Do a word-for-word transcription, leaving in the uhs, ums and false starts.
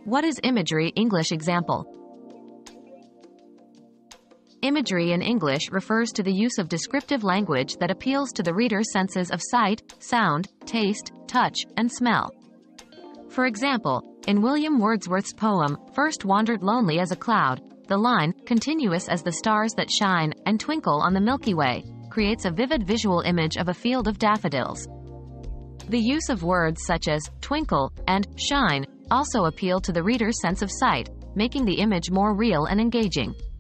What is imagery? English example. Imagery in English refers to the use of descriptive language that appeals to the reader's senses of sight, sound, taste, touch, and smell. For example, in William Wordsworth's poem, First Wandered Lonely as a Cloud, the line, continuous as the stars that shine, and twinkle on the Milky Way, creates a vivid visual image of a field of daffodils. The use of words such as twinkle and shine also appeal to the reader's sense of sight, making the image more real and engaging.